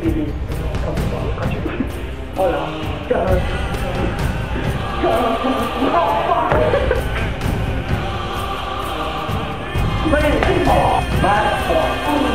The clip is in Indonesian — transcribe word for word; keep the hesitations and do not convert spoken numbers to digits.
Ini kamu mau kasih olah jangan jangan apaไม่พอมาขอ